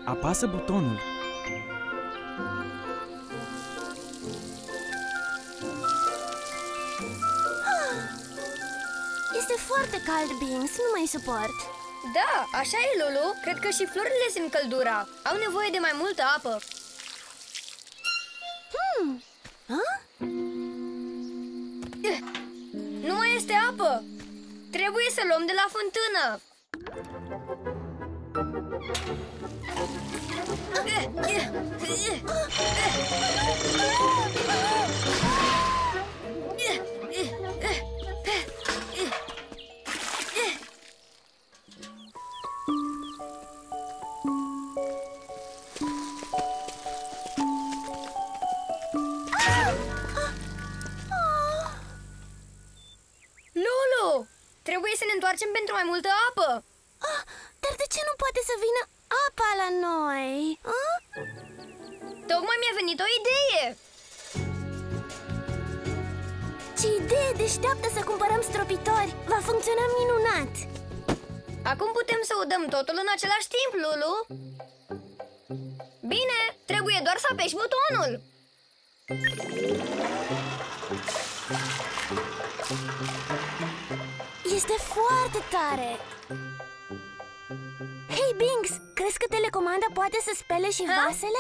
Apasă butonul. Este foarte cald, Binks, nu mai suport. Da, așa e, Lulu. Cred că și florile simt căldura. Au nevoie de mai multă apă. Nu mai este apă. Trebuie să luăm de la fântână. Lulu, trebuie să ne întoarcem pentru mai multă apă. Dar de ce nu poate să vină apa la noi? Tocmai mi-a venit o idee. Ce idee deșteaptă să cumpărăm stropitori! Va funcționa minunat! Acum putem să udăm totul în același timp, Lulu. Bine, trebuie doar să apeși butonul. Este foarte tare! Hei, Binks, crezi că telecomanda poate să spele și vasele?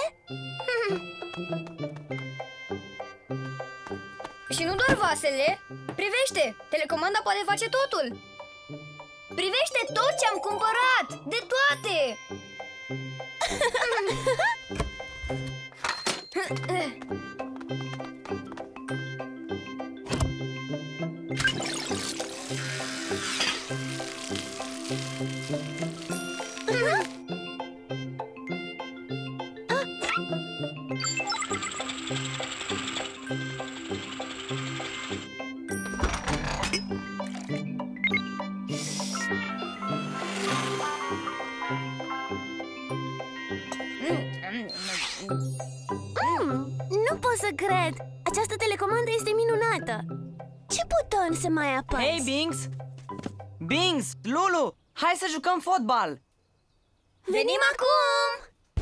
Și nu doar vasele. Privește, telecomanda poate face totul. Privește tot ce am cumpărat, de toate. Nu pot să cred! Această telecomandă este minunată! Ce buton să mai apăs? Hei, Binks! Binks, Lulu, hai să jucăm fotbal! Venim acum!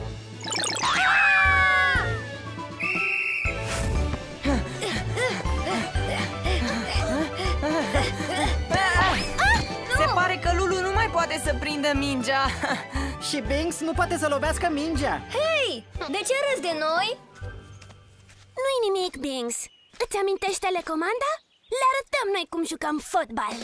Se pare că Lulu nu mai poate să prindă mingea. Și Binks nu poate să lovească mingea. Hei, de ce râzi de noi? Nu-i nimic, Binks. Îți amintești telecomanda? Le arătăm noi cum jucăm fotbal.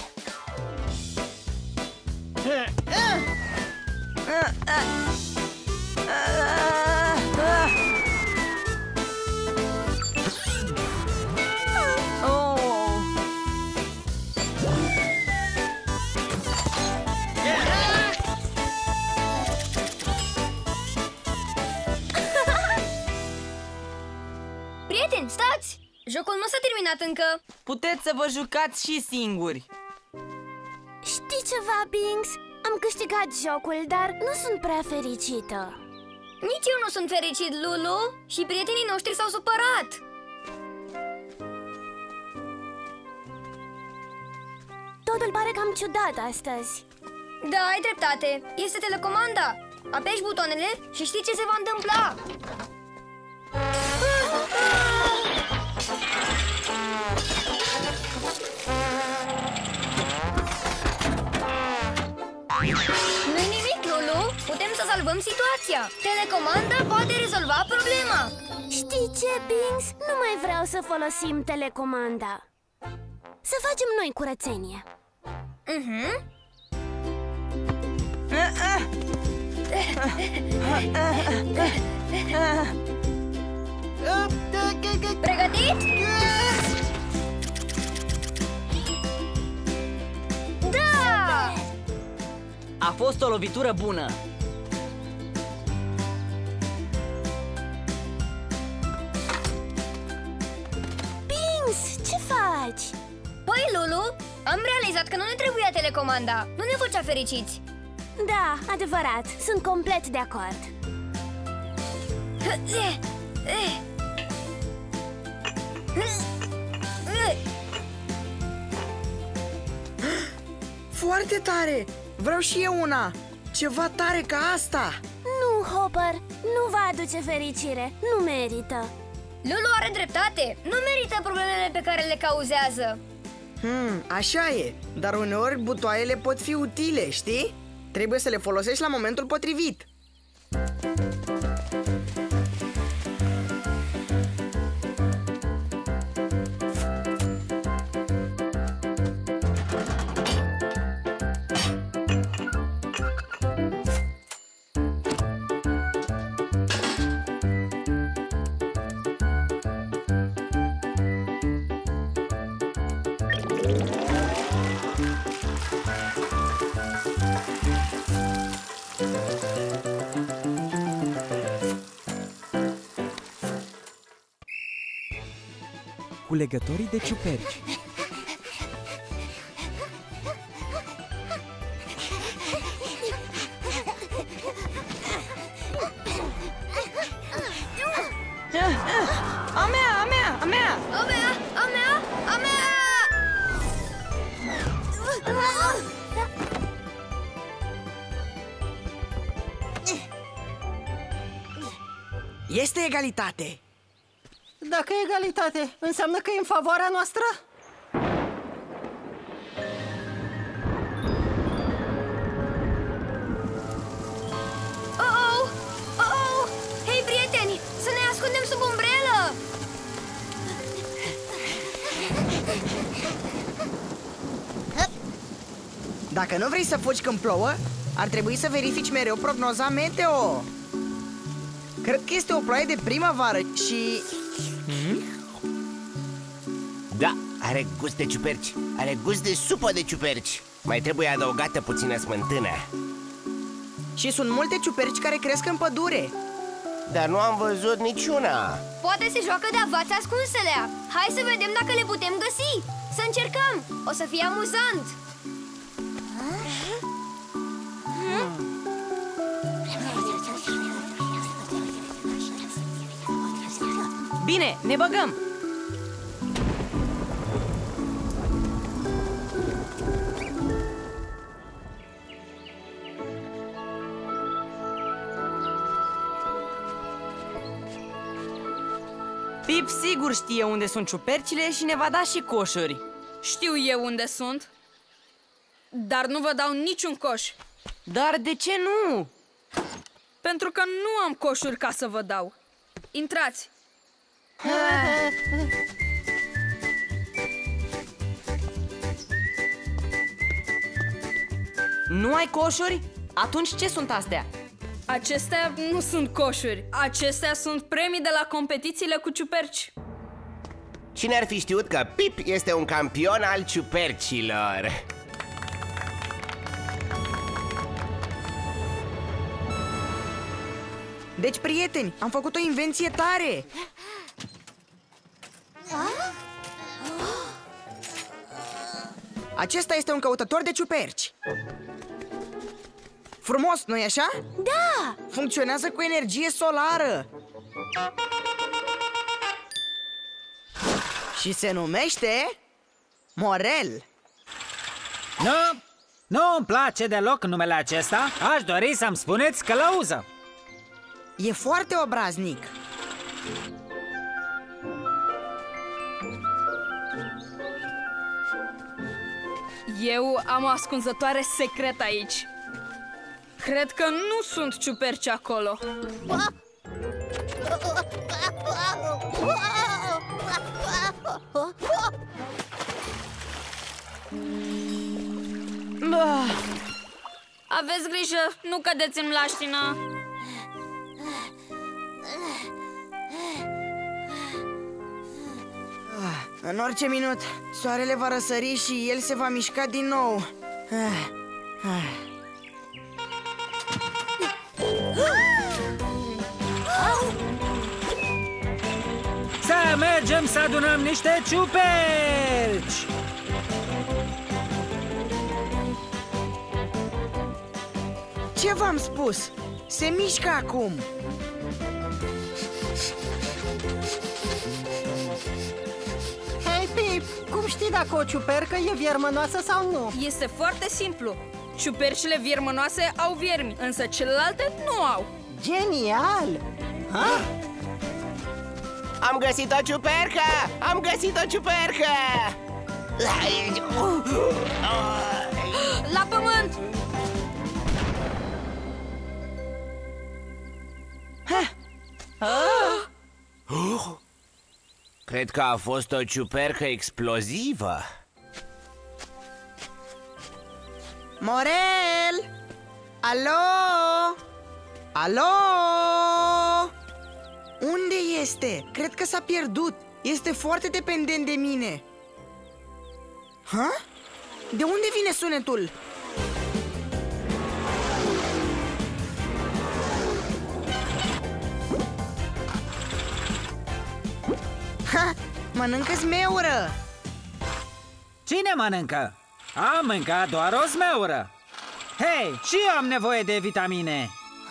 Prieteni, stați! Jocul nu s-a terminat încă. Puteți să vă jucați și singuri. Știi ceva, Binks? Am câștigat jocul, dar nu sunt prea fericită. Nici eu nu sunt fericit, Lulu. Și prietenii noștri s-au supărat. Totul pare cam ciudat astăzi. Da, ai dreptate. Este telecomanda. Apeși butoanele și știi ce se va întâmpla. Nu-i nimic, Lulu. Putem să salvăm situația. Telecomanda poate rezolva problema. Știi ce, Binks? Nu mai vreau să folosim telecomanda. Să facem noi curățenie. Pregătit? Da! A fost o lovitură bună. Binks, ce faci? Păi, Lulu, am realizat că nu ne trebuia telecomanda. Nu ne făcea fericiți. Da, adevărat, sunt complet de acord. Foarte tare! Vreau și eu una! Ceva tare ca asta! Nu, Hopper, nu va aduce fericire, nu merită. Lulu are dreptate. Nu merită problemele pe care le cauzează. Așa e, dar uneori butoaiele pot fi utile, știi? Trebuie să le folosești la momentul potrivit. Culegătorii de ciuperci. A mea, a mea, a mea! A mea! A mea! A mea! Este egalitate. Dacă e egalitate, înseamnă că e în favoarea noastră? Oh-oh! Oh-oh! Hei, prieteni! Să ne ascundem sub umbrelă! Dacă nu vrei să fugi când plouă, ar trebui să verifici mereu prognoza meteo. Cred că este o ploaie de primăvară și... Da, are gust de ciuperci. Are gust de supă de ciuperci. Mai trebuie adăugată puțină smântână. Și sunt multe ciuperci care cresc în pădure. Dar nu am văzut niciuna. Poate se joacă de avați ascunselea. Hai să vedem dacă le putem găsi. Să încercăm. O să fie amuzant. Bine, ne băgăm! Pip sigur știe unde sunt ciupercile și ne va da și coșuri. Știu eu unde sunt, dar nu vă dau niciun coș. Dar de ce nu? Pentru că nu am coșuri ca să vă dau. Intrați! Nu ai coșuri? Atunci ce sunt astea? Acestea nu sunt coșuri. Acestea sunt premii de la competițiile cu ciuperci. Cine ar fi știut că Pip este un campion al ciupercilor? Deci, prieteni, am făcut o invenție tare. Acesta este un căutător de ciuperci. Frumos, nu-i așa? Da! Funcționează cu energie solară. Și se numește Morel. Nu-mi place deloc numele acesta. Aș dori să-mi spuneți călăuză. E foarte obraznic. Eu am o ascunzătoare secretă aici. Cred că nu sunt ciuperci acolo. Aveți grijă, nu cădeți în mlaștină. În orice minut, soarele va răsări și el se va mișca din nou. Să mergem să adunăm niște ciuperci! Ce v-am spus? Se mișcă acum. Hei, Pip, cum știi dacă o ciupercă e viermănoasă sau nu? Este foarte simplu. Ciupercile viermănoase au viermi, însă celelalte nu au. Genial! Ha? Am găsit o ciupercă! Am găsit o ciupercă! La pământ! Cred că a fost o ciupercă explozivă. Morel! Alo? Alo? Unde este? Cred că s-a pierdut. Este foarte dependent de mine. Ha? De unde vine sunetul? Ha! Mănâncă zmeură! Cine mănâncă? Am mâncat doar o zmeură. Hei, și eu am nevoie de vitamine.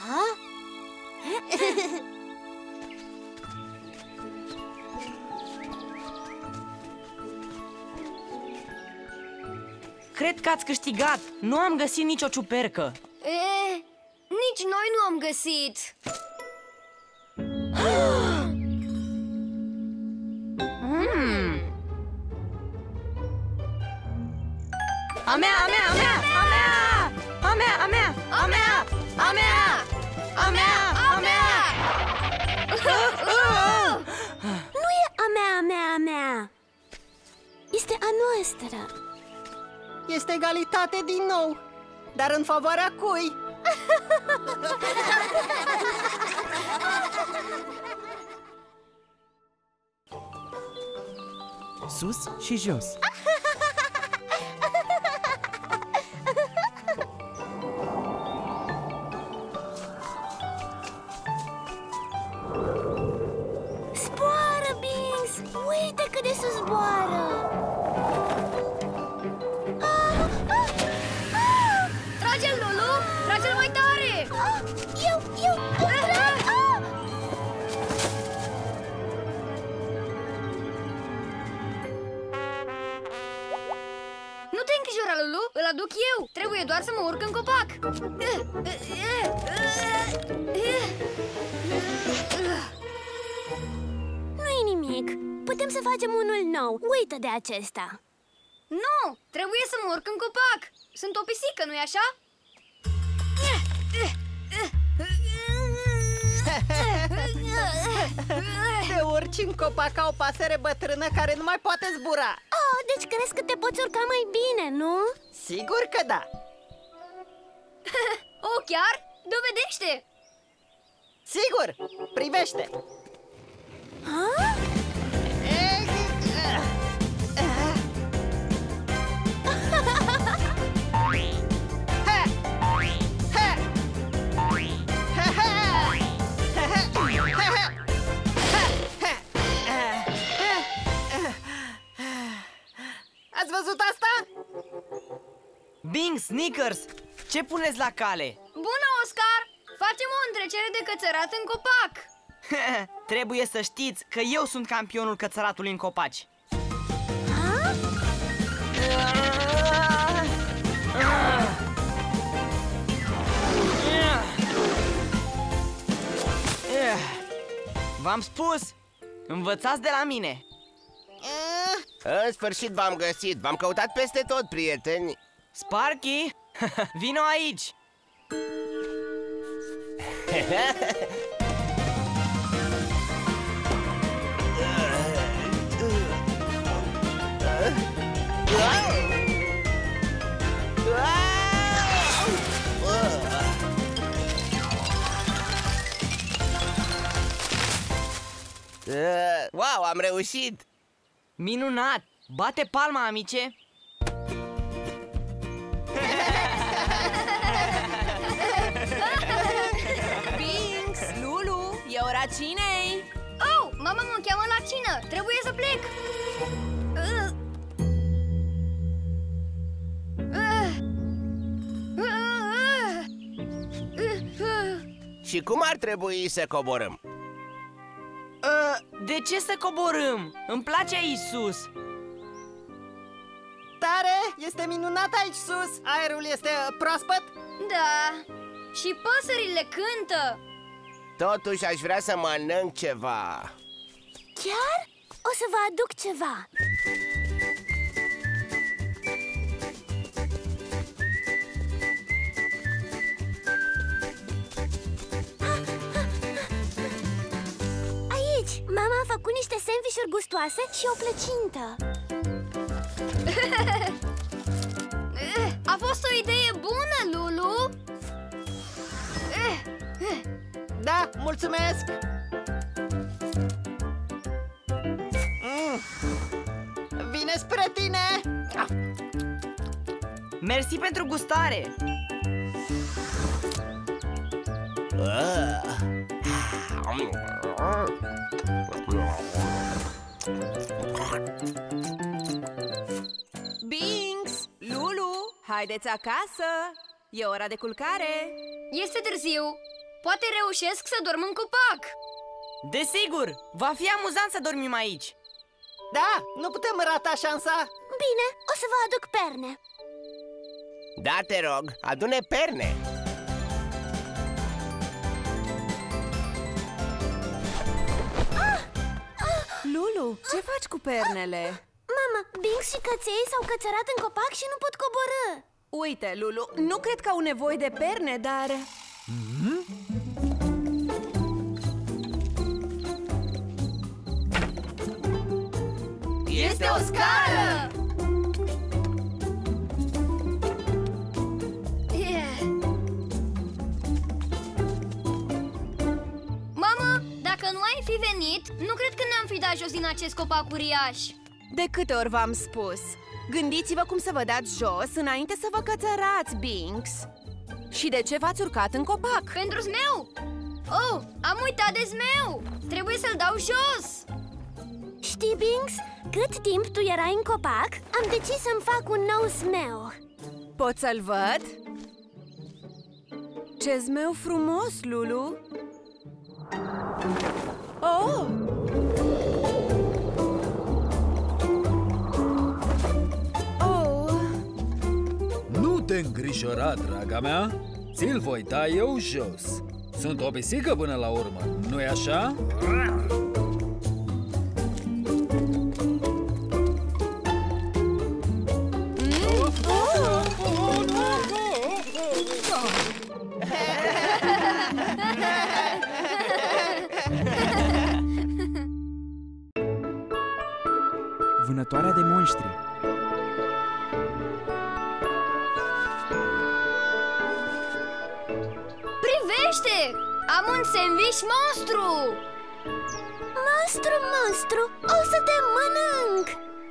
Cred că ați câștigat. Nu am găsit nicio ciupercă. Nici noi nu am găsit. A mea, a mea, a mea, a mea! A mea, a mea, a mea, a mea! A mea, a mea! Nu e a mea, a mea, a mea. Este a noastră. Este egalitate din nou, dar în favoarea cui? Sus și jos. Zboară, Bings! Uite cât de sus zboară! Trage-l, Lulu! Trage-l mai tare! Eu trag! Nu te îngrijora, Lulu! Îl aduc eu! Trebuie doar să mă urc în copac! Nu-i nimic. Putem să facem unul nou. Uită de acesta. Nu! Trebuie să mă urc în copac! Sunt o pisică, nu-i așa? Te urci în copac ca o pasăre bătrână care nu mai poate zbura. Oh, deci crezi că te poți urca mai bine, nu? Sigur că da. Oh, chiar? Dovedește! Sigur, privește. Ha? Ați văzut asta? Bing, Snickers, ce puneți la cale? Bună, Oscar! Facem o întrecere de cățărat în copac! Trebuie să știți că eu sunt campionul cățăratului în copaci. V-am spus, învățați de la mine. În sfârșit v-am găsit. V-am căutat peste tot, prieteni. Sparky, vino aici. Wow, am reușit! Minunat! Bate palma, amice! Bings, Lulu, e ora cinei! Oh, mama mă cheamă la cină! Trebuie să plec! Și cum ar trebui să coborâm? De ce să coborâm? Îmi place aici sus. Tare! Este minunat aici sus! Aerul este proaspăt? Da, și păsările cântă! Totuși aș vrea să mănânc ceva. Chiar? O să vă aduc ceva. Aici, mama a făcut niște sandvișuri gustoase și o plăcintă. A fost o idee bună, Lulu! Da, mulțumesc! Vine spre tine! Mersi pentru gustare! Binks! Lulu! Haideți acasă! E ora de culcare! Este târziu. Poate reușesc să dorm în copac. Desigur! Va fi amuzant să dormim aici! Da, nu putem rata șansa! Bine, o să vă aduc perne. Da, te rog, adune perne. Lulu, ce faci cu pernele? Mama, Binks și căței s-au cățărat în copac și nu pot coborî. Uite, Lulu, nu cred că au nevoie de perne, dar... Este o scară! Mamă, dacă nu ai fi venit, nu cred că ne-am fi dat jos din acest copac uriaș. De câte ori v-am spus? Gândiți-vă cum să vă dați jos înainte să vă cățărați, Binks. Și de ce v-ați urcat în copac? Pentru zmeu! Oh, am uitat de zmeu! Trebuie să-l dau jos! Știi, Binks, cât timp tu erai în copac, am decis să-mi fac un nou zmeu. Pot să-l văd? Ce zmeu frumos, Lulu! Oh! Nu te îngrijora, draga mea, ți-l voi da eu jos. Sunt o pisică până la urmă, nu-i așa? Vânătoarea de monștri. Privește! Am un sandwich monstru! Monstru, monstru, o să te mănânc!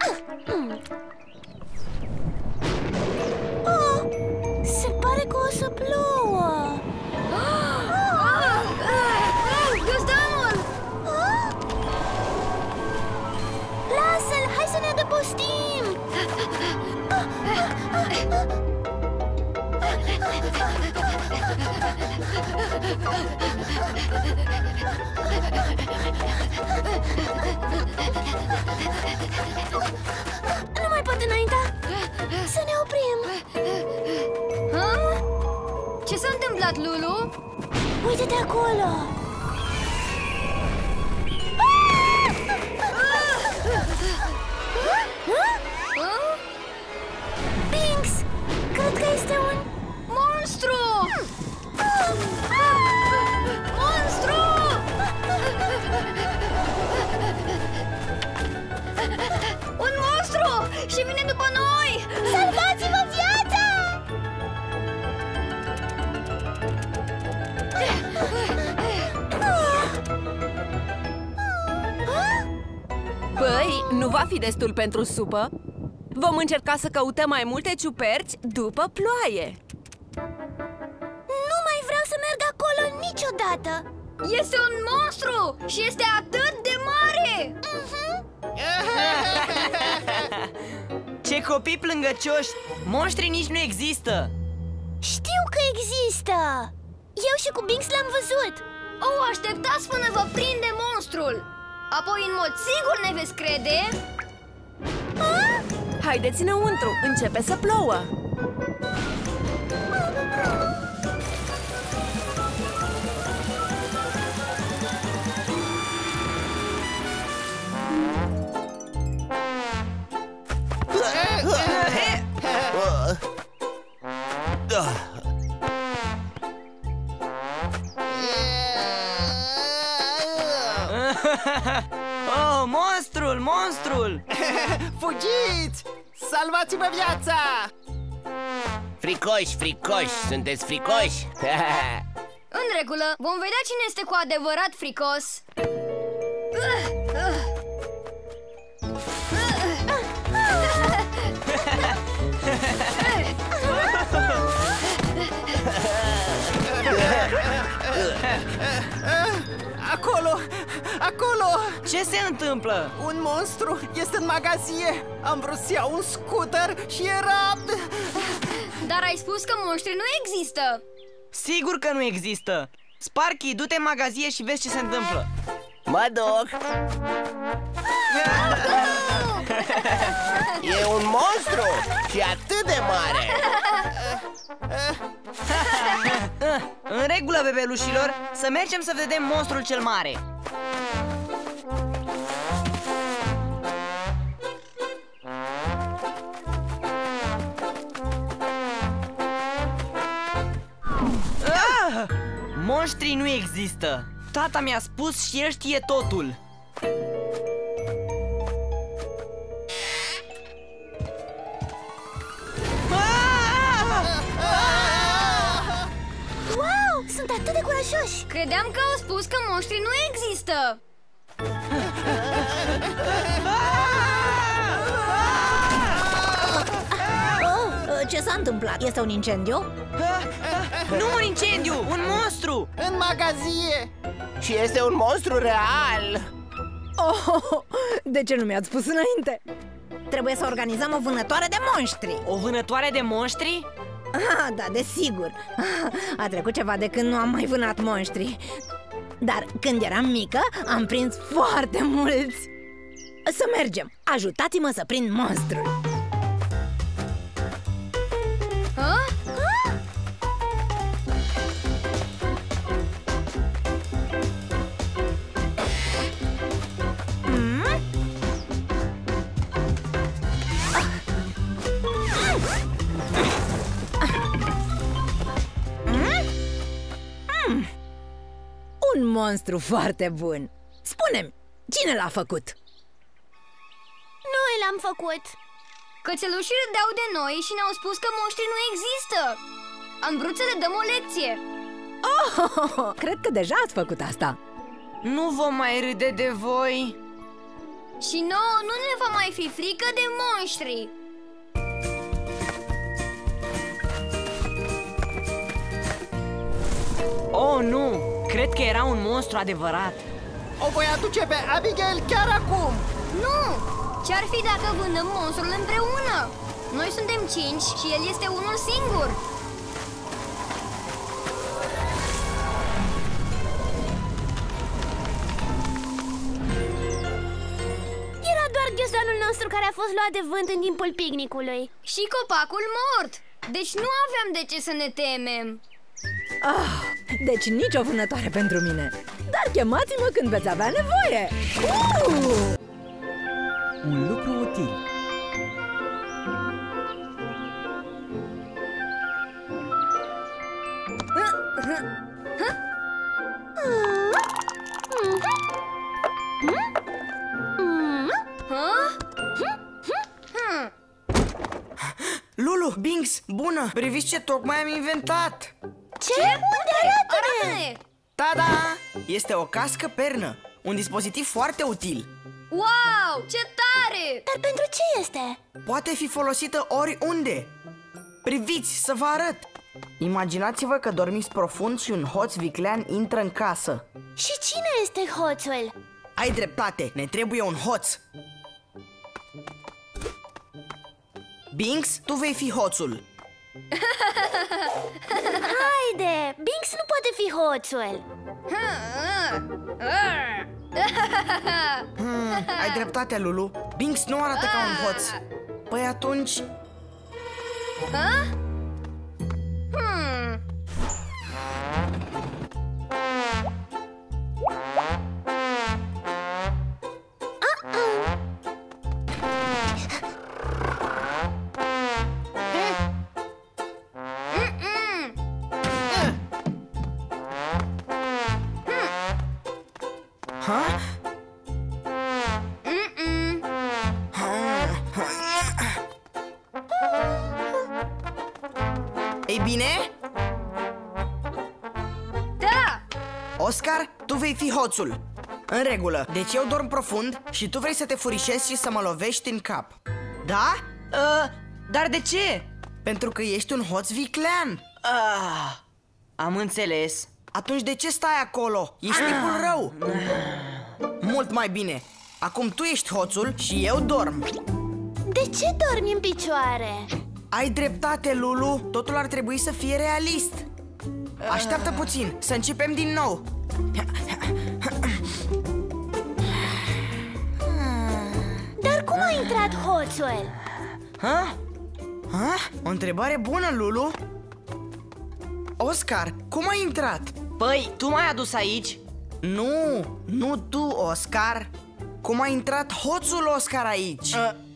Oh, se pare că o să plouă! Găzdanul! Lasă-l, hai să ne adăpostim! Nu mai pot înainta! Să ne oprim! Ce s-a întâmplat, Lulu? Uite-te acolo! Binks! Cred că este un... monstru! Monstru! Un monstru! Și vine după noi! Salvați-vă viața! Băi, nu va fi destul pentru supă? Vom încerca să căutăm mai multe ciuperci după ploaie. Nu mai vreau să merg acolo niciodată! Este un monstru și este atât de mare! Ce copii plângăcioși! Monștri nici nu există! Știu că există! Eu și cu Binks l-am văzut! Așteptați până vă prinde monstrul! Apoi, în mod sigur, ne veți crede! Haideți înăuntru, începe să plouă! Oh, monstrul, monstrul! Fugiți! Salvați-vă viața! Fricoși, fricoși, sunteți fricoși? În regulă, vom vedea cine este cu adevărat fricos. Acolo! Acolo! Ce se întâmplă? Un monstru este în magazie! Am vrut să iau un scooter și era... Dar ai spus că monștri nu există. Sigur că nu există. Sparky, du-te în magazie și vezi ce se întâmplă. Mă duc. E un monstru și atât de mare. În regulă, bebelușilor, să mergem să vedem monstrul cel mare. Monștrii nu există. Tata mi-a spus și el știe totul. Wow, sunt atât de curajoși! Credeam că au spus că monștrii nu există. Ce s-a întâmplat? Este un incendiu? Nu un incendiu, un monstru! În magazie! Și este un monstru real. De ce nu mi-ați spus înainte? Trebuie să organizăm o vânătoare de monștri. O vânătoare de monștri? Da, desigur. A trecut ceva de când nu am mai vânat monștri. Dar când eram mică, am prins foarte mulți. Să mergem, ajutați-mă să prind monstrul. Un monstru foarte bun. Spune-mi, cine l-a făcut? Noi l-am făcut. Cățelușii râdeau de noi și ne-au spus că monștrii nu există. Am vrut să le dăm o lecție. Cred că deja ați făcut asta. Nu vom mai râde de voi. Și nouă nu ne va mai fi frică de monștri. Oh, nu! Cred că era un monstru adevărat. O voi aduce pe Abigail chiar acum! Nu! Ce-ar fi dacă vânăm monstrul împreună? Noi suntem 5 și el este unul singur. Era doar ghiozdanul nostru care a fost luat de vânt în timpul picnicului. Și copacul mort. Deci nu aveam de ce să ne temem. Deci nici o vânătoare pentru mine. Dar chemați-mă când veți avea nevoie. Un lucru util. Lulu, Binks, bună! Priviți ce tocmai am inventat! Ce? Unde? Arată-ne! Tada! Este o cască pernă, un dispozitiv foarte util. Wow, ce tare! Dar pentru ce este? Poate fi folosită oriunde. Priviți, să vă arăt! Imaginați-vă că dormiți profund și un hoț viclean intră în casă. Și cine este hoțul? Ai dreptate, ne trebuie un hoț. Binks, tu vei fi hoțul. Haide! Binks nu poate fi hoțul. Ai dreptate, Lulu. Binks nu arată ca un hoț. Păi atunci... Oscar, tu vei fi hoțul. În regulă, deci eu dorm profund și tu vrei să te furișezi și să mă lovești în cap. Da? Dar de ce? Pentru că ești un hoț viclean. Am înțeles. Atunci de ce stai acolo? Ești tipul rău. Mult mai bine. Acum tu ești hoțul și eu dorm. De ce dormi în picioare? Ai dreptate, Lulu. Totul ar trebui să fie realist. Așteaptă puțin, să începem din nou. Dar cum a intrat hoțul? O întrebare bună, Lulu. Oscar, cum ai intrat? Păi, tu m-ai adus aici? Nu tu, Oscar. Cum a intrat hoțul Oscar aici?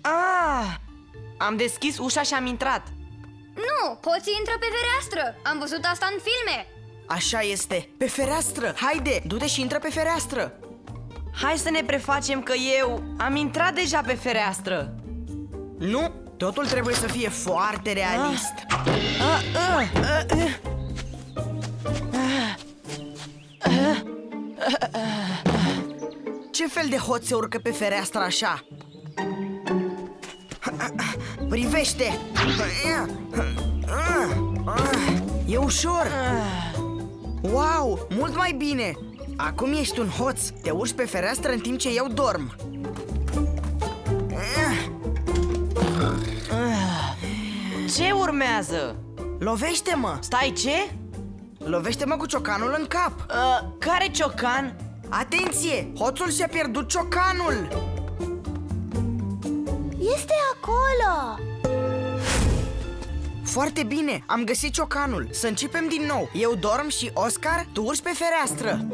Am deschis ușa și am intrat. Nu, hoții intră pe fereastră. Am văzut asta în filme. Așa este, pe fereastră. Haide, du-te și intră pe fereastră. Hai să ne prefacem că eu am intrat deja pe fereastră. Nu, totul trebuie să fie foarte realist. Ce fel de hoț se urcă pe fereastră așa? Privește! E ușor! Wow, mult mai bine! Acum ești un hoț. Te urci pe fereastră în timp ce eu dorm. Ce urmează? Lovește-mă! Stai, ce? Lovește-mă cu ciocanul în cap. Care ciocan? Atenție! Hoțul și-a pierdut ciocanul! Este acolo! Foarte bine, am găsit ciocanul. Să începem din nou. Eu dorm și Oscar, tu urci pe fereastră.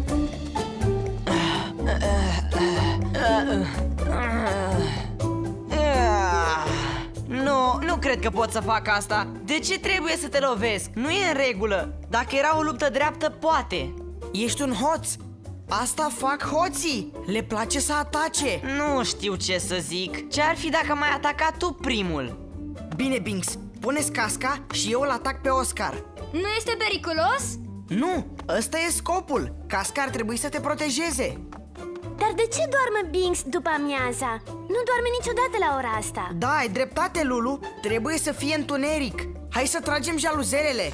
Nu cred că pot să fac asta. De ce trebuie să te lovesc? Nu e în regulă. Dacă era o luptă dreaptă, poate. Ești un hoț. Asta fac hoții. Le place să atace. Nu știu ce să zic. Ce ar fi dacă m-ai atacat tu primul? Bine, Binks, pune-ți casca și eu îl atac pe Oscar. Nu este periculos? Nu, ăsta e scopul. Casca ar trebui să te protejeze. Dar de ce doarme Binks după amiaza? Nu doarme niciodată la ora asta. Da, ai dreptate, Lulu. Trebuie să fie întuneric. Hai să tragem jaluzelele.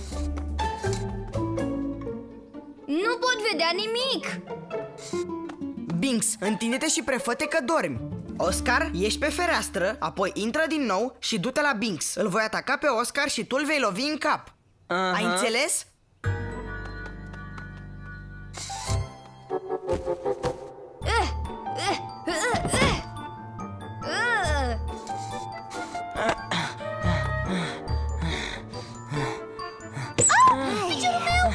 Nu pot vedea nimic. Binks, întinde-te și prefă-te că dormi. Oscar, ieși pe fereastră, apoi intră din nou și du-te la Binks. Îl voi ataca pe Oscar și tu îl vei lovi în cap. Ai înțeles? Piciorul meu!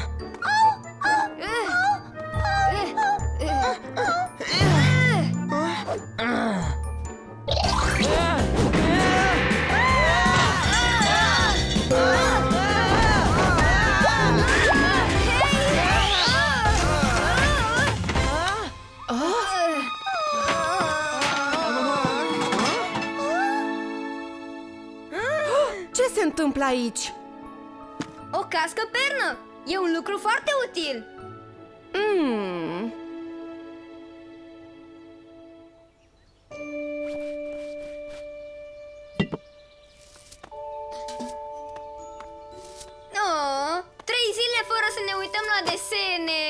Ce se întâmplă aici? O cască pernă! E un lucru foarte util! Oh, 3 zile fără să ne uităm la desene!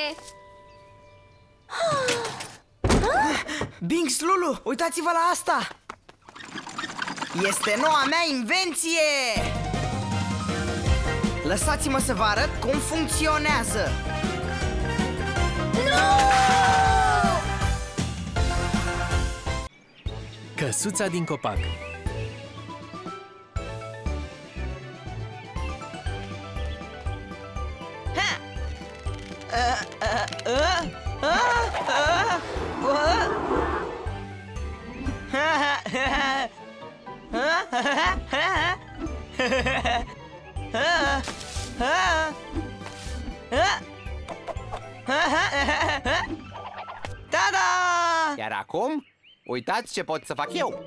Binks, Lulu, uitați-vă la asta! Este noua mea invenție! Lăsați-mă să vă arăt cum funcționează! Căsuța din copac. Ta-da! Iar acum, uitați ce pot să fac eu.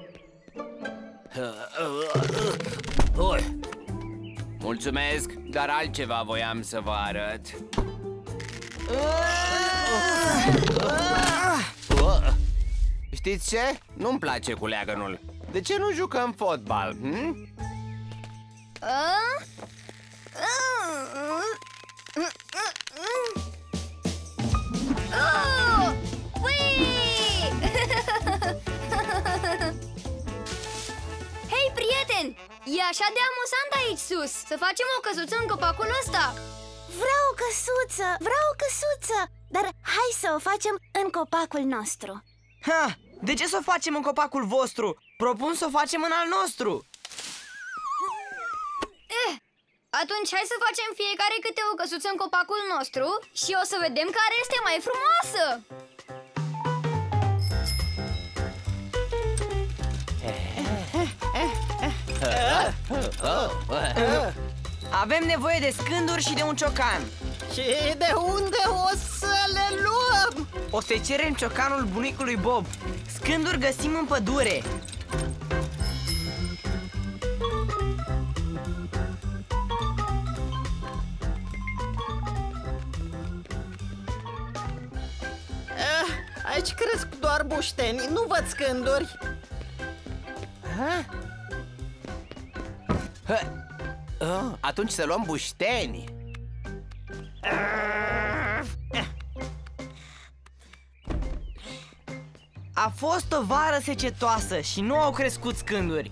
Mulțumesc, dar altceva voiam să vă arăt. Știți ce? Nu-mi place cu leagănul. De ce nu jucăm fotbal? Hei, prieteni! E așa de amuzant aici sus. Să facem o căsuță în copacul ăsta. Vreau o căsuță, vreau o căsuță. Dar hai să o facem în copacul nostru. Ha! De ce să o facem în copacul vostru? Propun să o facem în al nostru. Atunci hai să facem fiecare câte o căsuță în copacul nostru și o să vedem care este mai frumoasă. Avem nevoie de scânduri și de un ciocan. Și de unde o să le luăm? O să cerem ciocanul bunicului Bob. Scânduri găsim în pădure. Aici cresc doar bușteni, nu văd scânduri. Atunci să luăm bușteni. A fost o vară secetoasă și nu au crescut scânduri.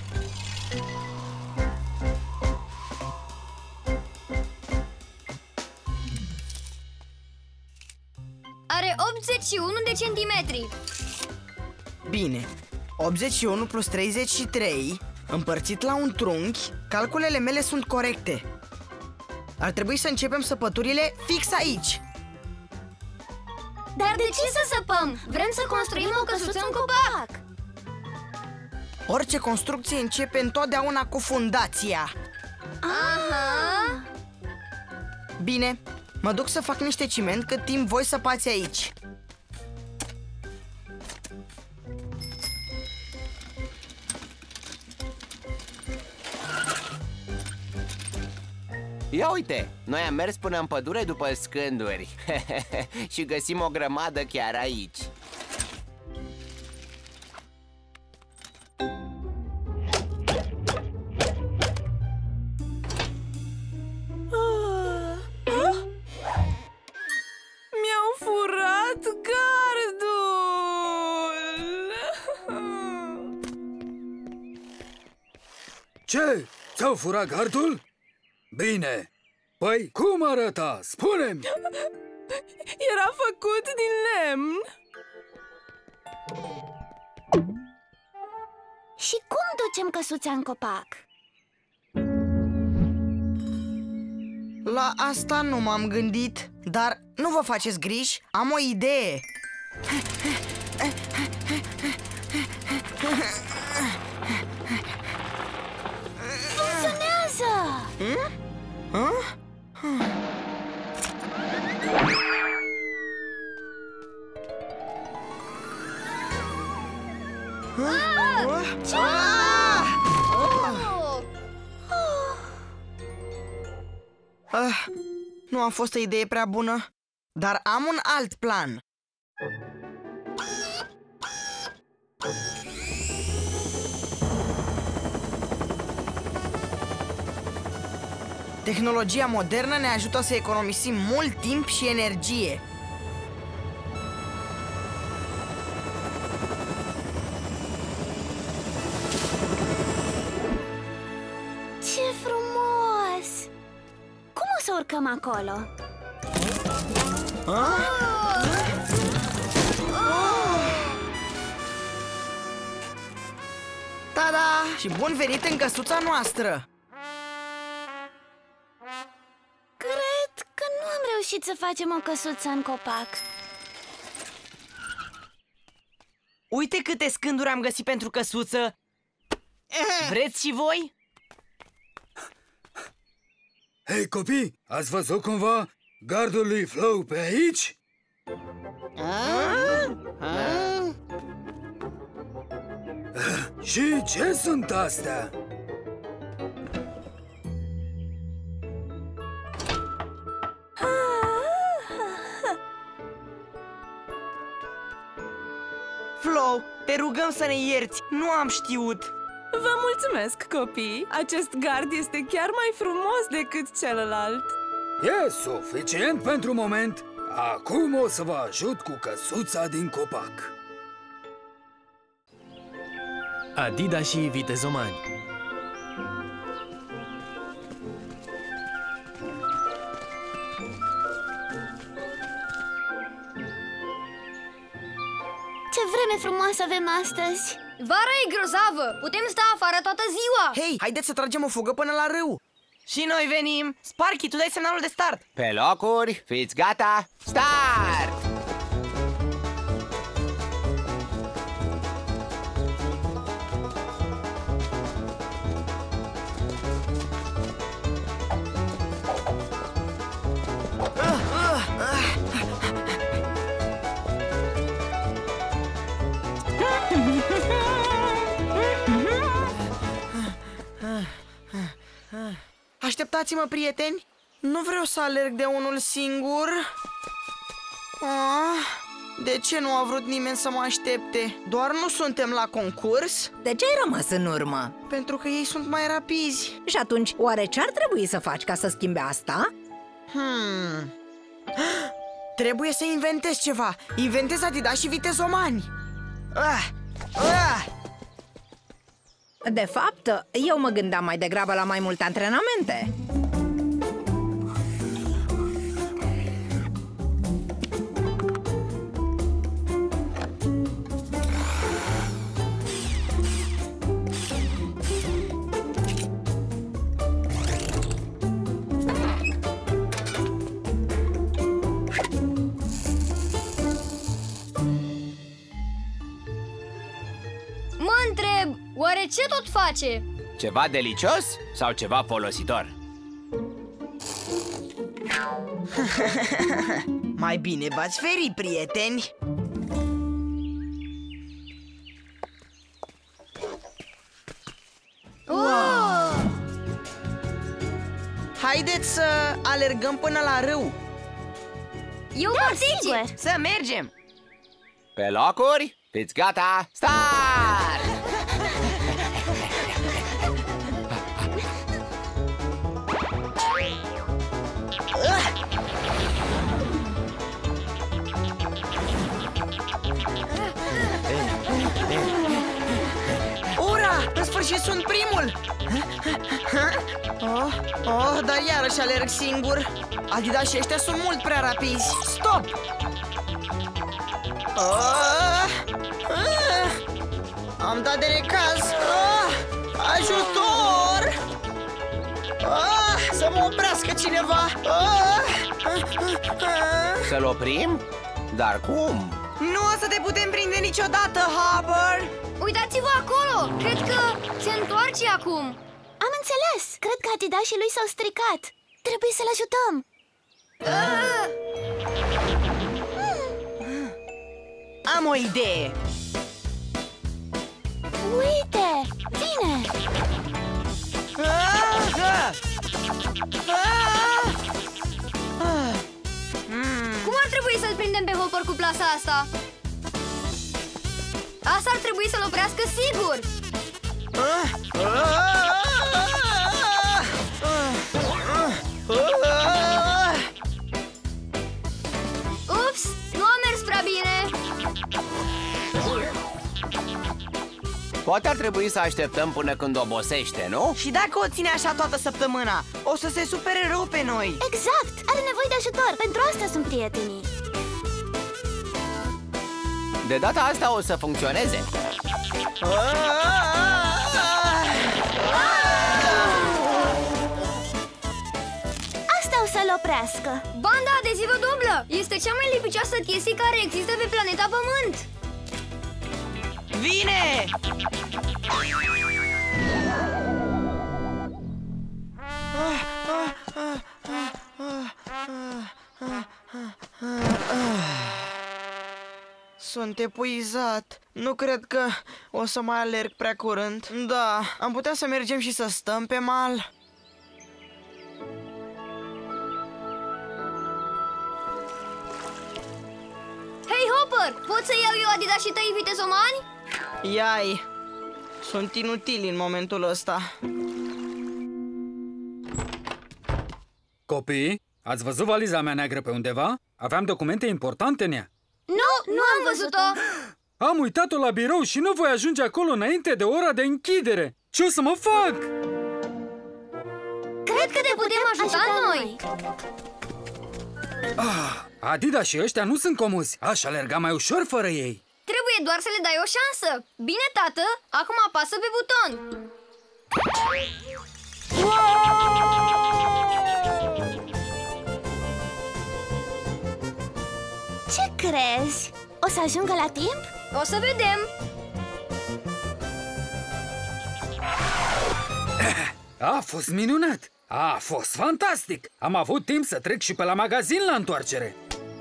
Are 81 de centimetri. Bine, 81 plus 33 împărțit la un trunchi, calculele mele sunt corecte. Ar trebui să începem săpăturile fix aici. Dar de ce să săpăm? Vrem să construim o căsuță în copac. Orice construcție începe întotdeauna cu fundația. Aha. Bine, mă duc să fac niște ciment cât timp voi săpați aici. Ia uite, noi am mers până în pădure după scânduri și găsim o grămadă chiar aici. Mi-au furat gardul! Ce? Ți-au furat gardul? Bine. Păi, cum arăta? Spune-mi! Era făcut din lemn. Și cum ducem căsuța în copac? La asta nu m-am gândit, dar nu vă faceți griji, am o idee. Funcționează! Nu a fost o idee prea bună, dar am un alt plan. Tehnologia modernă ne ajută să economisim mult timp și energie. Ce frumos! Cum o să urcăm acolo? Ta-da! Și bun venit în căsuța noastră! Cred că nu am reușit să facem o căsuță în copac. Uite câte scânduri am găsit pentru căsuță. Vreți și voi? Hei, copii, ați văzut cumva gardul lui Flow pe aici? Și ce sunt astea? Flo, te rugăm să ne ierți, nu am știut. Vă mulțumesc, copii! Acest gard este chiar mai frumos decât celălalt. E suficient pentru moment. Acum o să vă ajut cu căsuța din copac. Adida și vitezomani. Ce vreme frumoasă avem astăzi! Vara e grozavă! Putem sta afară toată ziua! Hei, haideți să tragem o fugă până la râu! Și noi venim! Sparky, tu dai semnalul de start! Pe locuri, fiți gata, start! Așteptați-mă, prieteni! Nu vreau să alerg de unul singur. De ce nu a vrut nimeni să mă aștepte? Doar nu suntem la concurs? De ce ai rămas în urmă? Pentru că ei sunt mai rapizi. Și atunci, oare ce-ar trebui să faci ca să schimbe asta? Trebuie să inventez ceva. Inventez Adidas și vitezomani. De fapt, eu mă gândeam mai degrabă la mai multe antrenamente. Mă întreb, oare ce tot face? Ceva delicios sau ceva folositor? Mai bine v-ați feri, prieteni. Haideți să alergăm până la râu. Eu particip! Să mergem! Pe locuri, fiți gata, start! Ura! În sfârșit sunt primul! Dar iarăși alerg singur. Adidas și ăștia sunt mult prea rapizi. Stop! Am dat de necaz. Ajutor! Să mă oprească cineva! Să-l oprim? Dar cum? Nu o să te putem prinde niciodată, Hopper! Uitați-vă acolo! Cred că se întoarce acum. Am înțeles! Cred că Adidașii lui s-au stricat. Trebuie să-l ajutăm. Am o idee! Uite! Vine! Cum ar trebui să-l prindem pe Hopper cu plasa asta? Asta ar trebui să-l oprească sigur! Ups! Nu a mers prea bine! Poate ar trebui să așteptăm până când obosește, nu? Și dacă o ține așa toată săptămâna, o să se supere rău pe noi. Exact! Are nevoie de ajutor, pentru asta sunt prietenii. De data asta o să funcționeze. Asta o să-l oprească. Banda adezivă dublă! Este cea mai lipicioasă chestie care există pe planeta Pământ! Vine! Sunt epuizat. Nu cred că o să mai alerg prea curând. Da, am putea să mergem și să stăm pe mal. Hei, Hopper! Hopper, pot să iau eu adidașii tăi vitezomani? Iai, sunt inutili în momentul ăsta. Copii, ați văzut valiza mea neagră pe undeva? Aveam documente importante în ea. Nu am văzut-o. Am uitat-o la birou și nu voi ajunge acolo înainte de ora de închidere. Ce o să mă fac? Cred că te putem ajuta noi. Adidas și ăștia nu sunt comuzi. Aș alerga mai ușor fără ei. Trebuie doar să le dai o șansă. Bine, tată, acum apasă pe buton. Ce crezi? O să ajungă la timp? O să vedem. A fost minunat! A fost fantastic! Am avut timp să trec și pe la magazin la întoarcere.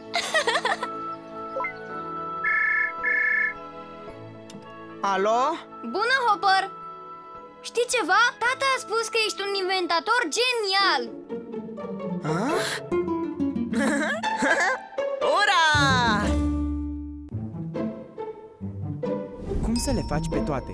Alo? Bună, Hopper! Știi ceva? Tata a spus că ești un inventator genial! Ura! Cum să le faci pe toate?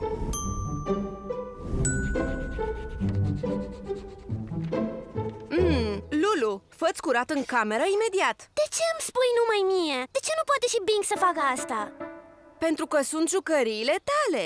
Lulu, fă-ți curat în cameră imediat. De ce îmi spui numai mie? De ce nu poate și Bing să facă asta? Pentru că sunt jucăriile tale.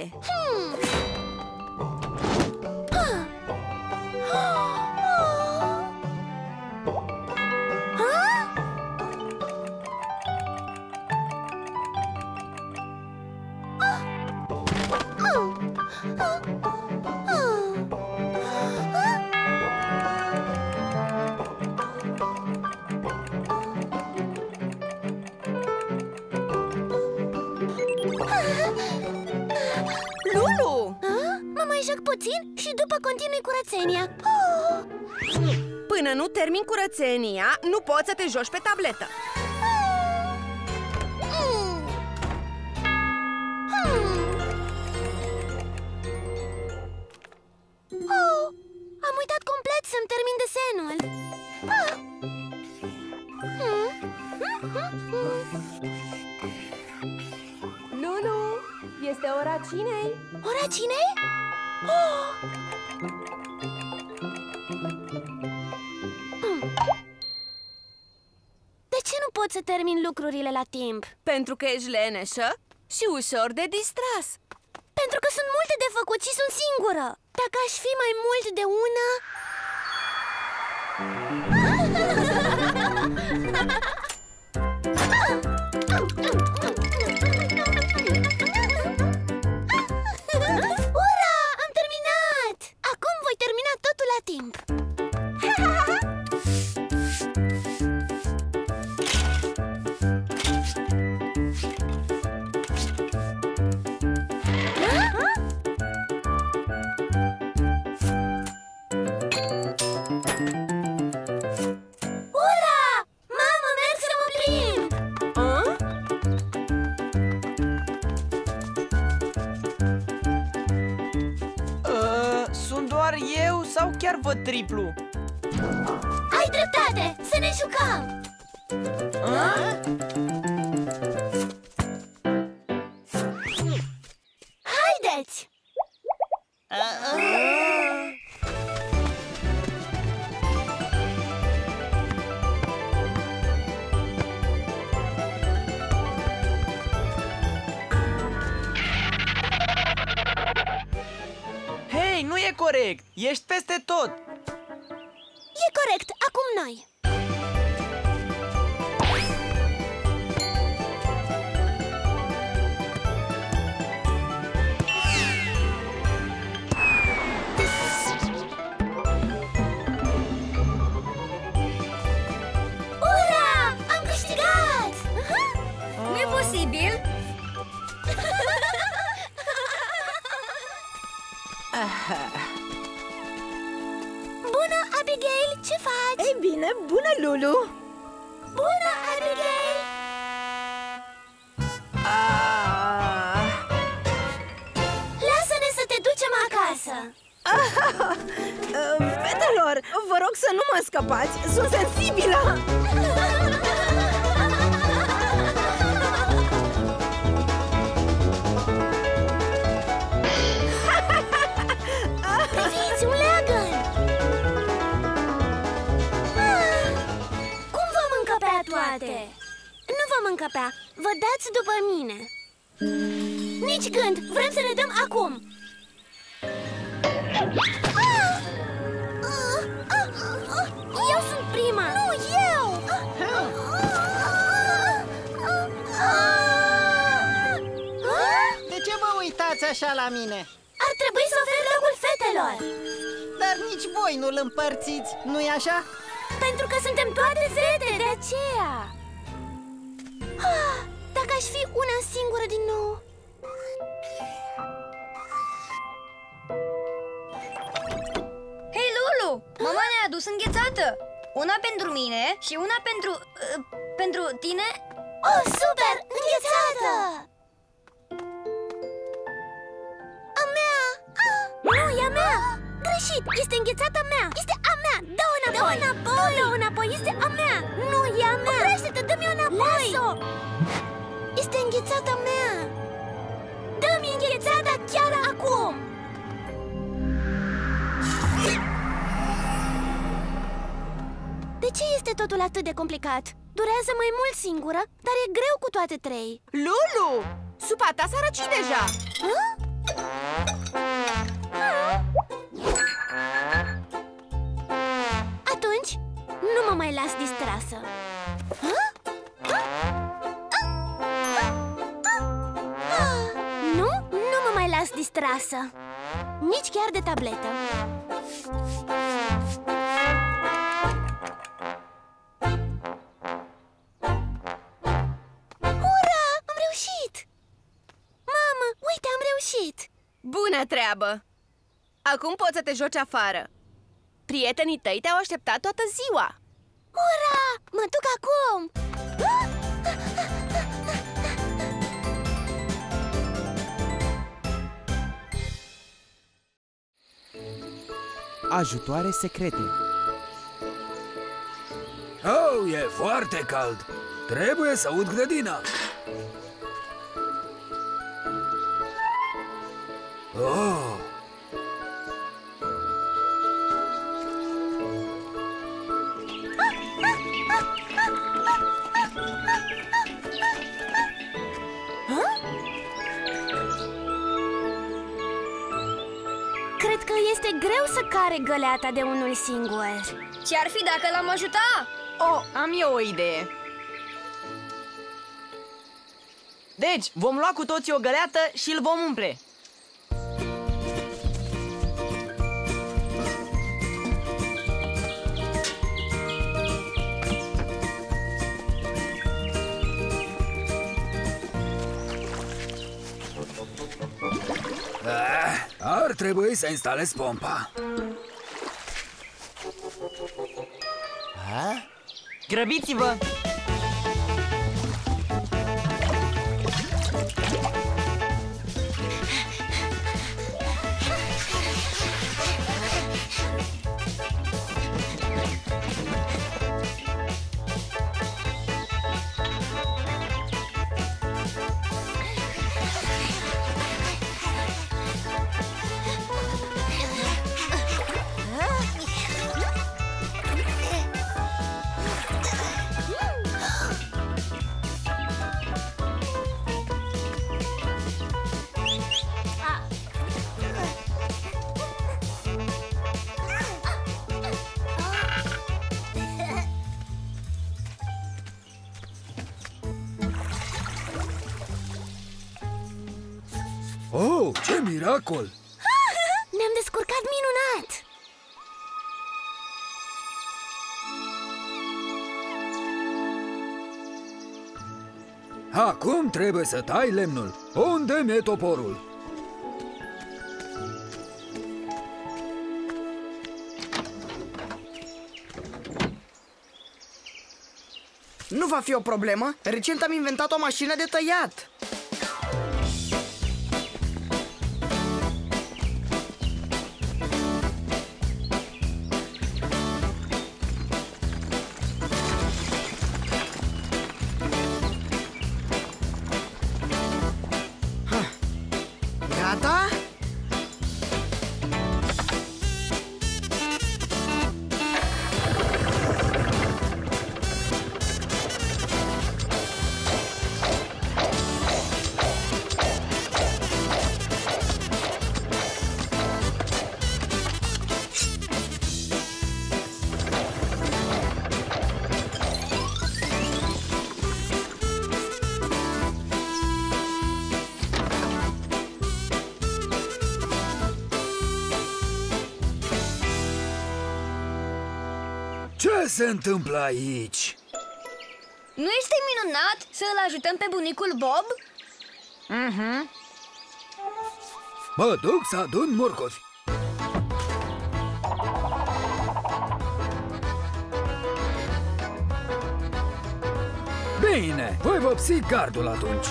Lulu! Mă mai joc puțin și după continui curățenia. Până nu termin curățenia, nu poți să te joci pe tabletă. Am uitat complet să-mi termin desenul. Lulu, este ora cinei. Ora cinei? De ce nu pot să termin lucrurile la timp? Pentru că ești leneșă și ușor de distras. Pentru că sunt multe de făcut și sunt singură. Dacă aș fi mai mult de una... Ura! Am terminat! Acum voi termina totul la timp. Sau chiar văd triplu? Ai dreptate! Să ne jucăm! Haideți! Hei, nu e corect! Ești peste tot! E corect, acum noi! Ura! Am câștigat! Nu e posibil! Bună, Abigail! Ce faci? Ei bine, bună, Lulu! Bună, Abigail! Lasă-ne să te ducem acasă! Fetelor, vă rog să nu mă scăpați, sunt sensibilă! toate! Nu vom încăpea, vă dați după mine! Nici gând, vrem să ne dăm acum! Eu sunt prima! Nu, eu! De ce vă uitați așa la mine? Ar trebui să ofer locul fetelor! Dar nici voi nu-l împărțiți, nu-i așa? Pentru că suntem toate fete, de aceea! Dacă aș fi una singură din nou... Hei, Lulu! Mama ne-a adus înghețată! Una pentru mine și una pentru tine? Oh, super! Înghețată! A mea! Nu, e a mea! Greșit! Este înghețata mea! Este a mea! Dă-o înapoi! Dă-o înapoi! Este a mea! Nu, e a mea! Oprește-te! Dă-mi-o înapoi! Las-o! Este înghețata mea! Dă-mi înghețata chiar acum! De ce este totul atât de complicat? Durează mai mult singură, dar e greu cu toate trei. Lulu! Supa ta s-a răcit deja! Atunci, nu mă mai las distrasă. Nu mă mai las distrasă. Nici chiar de tabletă. Ura! Am reușit! Mamă, uite, am reușit! Bună treabă! Acum poți să te joci afară. Prietenii tăi te-au așteptat toată ziua. Ura! Mă duc acum! Ajutoare secrete. Oh, e foarte cald. Trebuie să ud grădina. Oh. Cred că este greu să care găleata de unul singur. Ce-ar fi dacă l-am ajuta? Oh, am eu o idee. Deci, vom lua cu toții o găleată și îl vom umple. Ar trebui să instalez pompa. Grăbiți-vă! Oh, ce miracol! Ne-am descurcat minunat! Acum trebuie să tai lemnul. Unde mi-e toporul? Nu va fi o problemă. Recent am inventat o mașină de tăiat. Gata? se întâmplă aici? Nu este minunat să îl ajutăm pe bunicul Bob? Mă duc să adun morcovi. Bine, voi vopsi gardul atunci.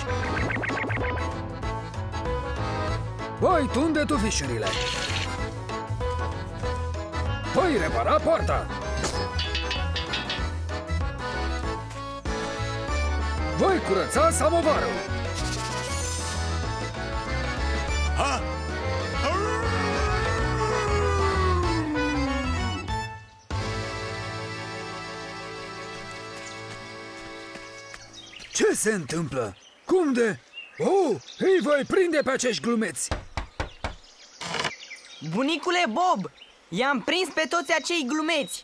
Voi tunde tufișurile. Voi repara poarta. Voi curăța samovarul. Ce se întâmplă? Cum de? Oh, îi voi prinde pe acești glumeți! Bunicule Bob, i-am prins pe toți acei glumeți.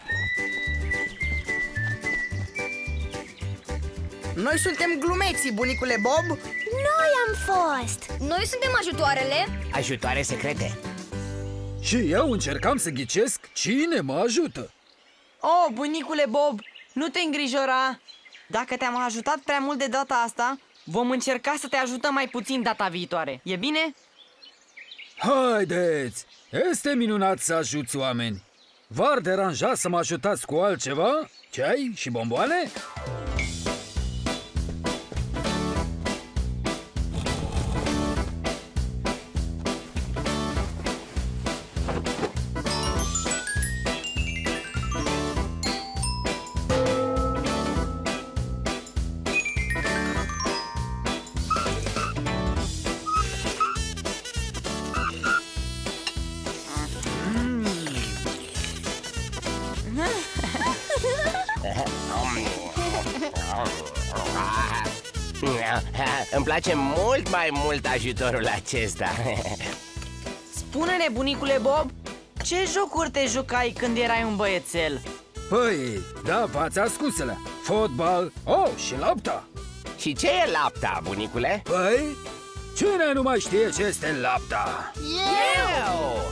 Noi suntem glumeții, bunicule Bob. Noi am fost. Noi suntem ajutoarele. Ajutoare secrete. Și eu încercam să ghicesc cine mă ajută. Oh, bunicule Bob, nu te îngrijora. Dacă te-am ajutat prea mult de data asta, vom încerca să te ajutăm mai puțin data viitoare. E bine? Haideți! Este minunat să ajuți oameni. V-ar deranja să mă ajutați cu altceva? Ceai și bomboane? Îmi place mult mai mult ajutorul acesta. Spune-ne, bunicule Bob, ce jocuri te jucai când erai un băiețel? Păi, da, v-ați ascunsele. Fotbal, și lapta. Și ce e lapta, bunicule? Păi, cine nu mai știe ce este lapta? Eu!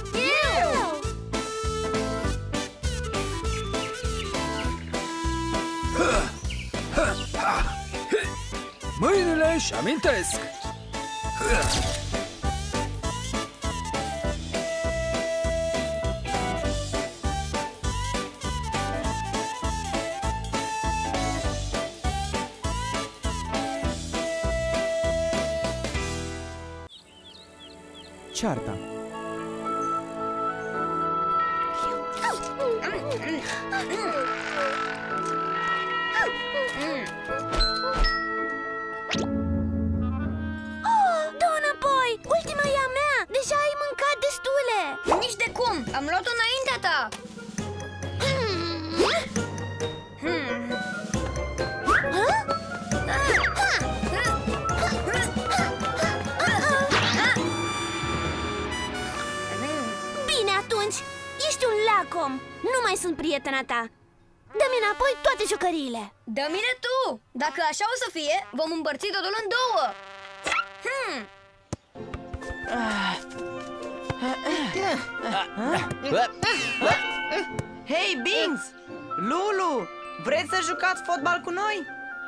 Mâinile își amintesc. Cearta. Ultima e a mea! Deja ai mâncat destule! Nici de cum! Am luat-o înaintea ta! Bine atunci! Ești un lacom! Nu mai sunt prietena ta! Dă-mi înapoi toate jucăriile! Dă-mi-le tu! Dacă așa o să fie, vom împărți totul în două! Hei, Binks! Lulu! Vreți să jucați fotbal cu noi?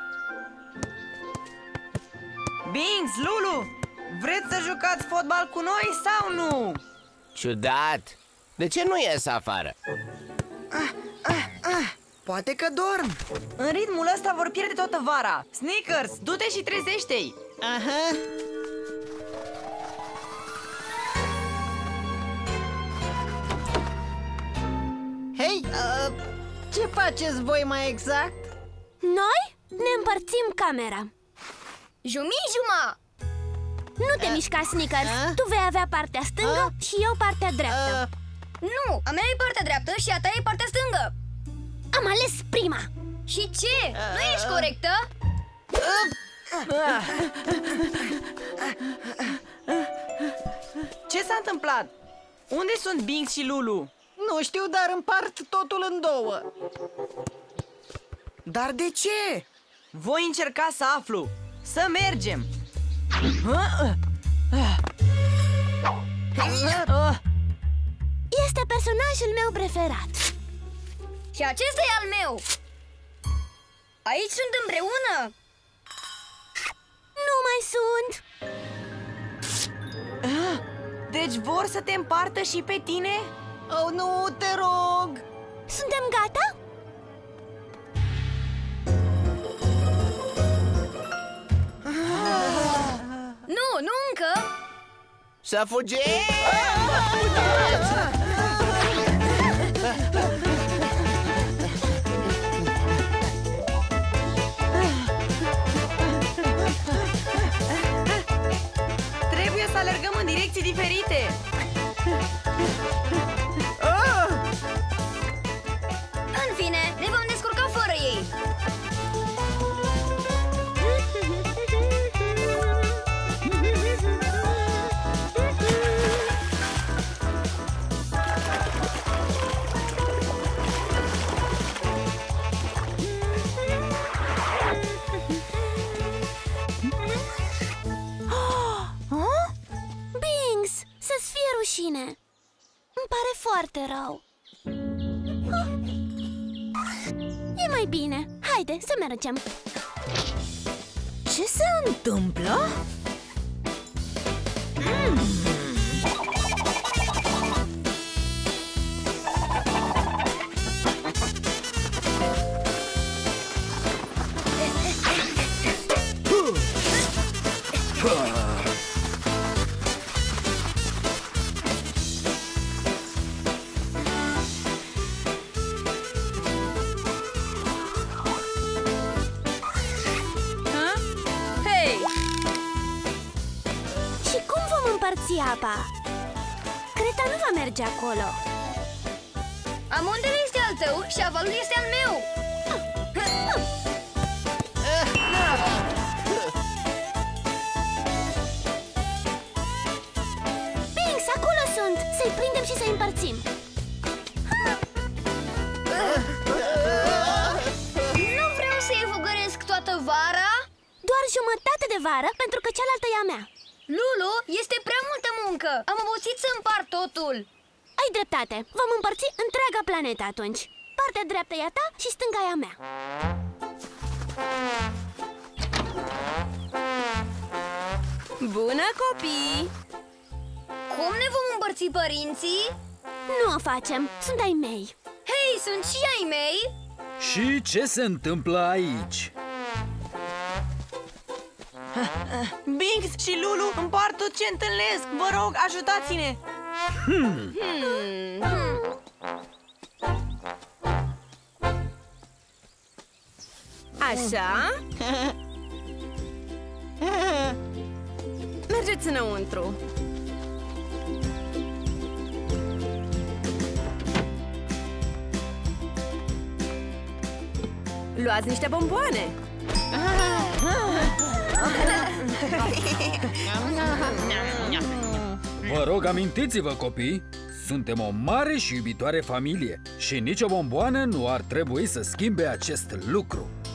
Binks, Lulu! Vreți să jucați fotbal cu noi sau nu? Ciudat! De ce nu ies afară? Poate că dorm. În ritmul ăsta vor pierde toată vara. Snickers, du-te și trezește-i! Aha. Hei, ce faceți voi mai exact? Noi ne împărțim camera. Jumi-juma! Nu te mișca, Snickers. Tu vei avea partea stângă și eu partea dreaptă. Nu, a mea e partea dreaptă și a ta e partea stângă. Am ales prima. Și ce? Nu ești corectă? Ce s-a întâmplat? Unde sunt Binks și Lulu? Nu știu, dar împart totul în două. Dar de ce? Voi încerca să aflu. Să mergem. Este personajul meu preferat. Și acesta e al meu. Aici sunt împreună. Nu mai sunt. Deci vor să te împartă și pe tine? Oh, nu, te rog! Suntem gata? Nu încă. Să fugim! Trebuie să alergăm în direcții diferite. În fine, ne vom descurca fără ei. Binks, să-ți fie rușine. Îmi pare foarte rău. E mai bine. Haide, să mergem. Ce se întâmplă? Hei! Și cum vom împărți apa? Creta nu va merge acolo. Amundele este al tău și avalul este al meu. Binks, acolo sunt! Să-i prindem și să-i împărțim. Nu vreau să evugăresc toată vara. Doar jumătate de vară, pentru că cealaltă e a mea. Lulu, este prea multă muncă. Am obosit să împart totul. Ai dreptate. Vom împărți întreaga planetă atunci. Partea dreaptă e a ta și stânga e a mea. Bună, copii! Cum ne vom împărți părinții? Nu o facem. Sunt ai mei. Hei, sunt și ai mei. Și ce se întâmplă aici? Binks și Lulu împart tot ce întâlnesc. Vă rog, ajutați-ne! Așa? Mergeți înăuntru. Luați niște bomboane. Vă rog, amintiți-vă, copii, suntem o mare și iubitoare familie și nicio bomboană nu ar trebui să schimbe acest lucru.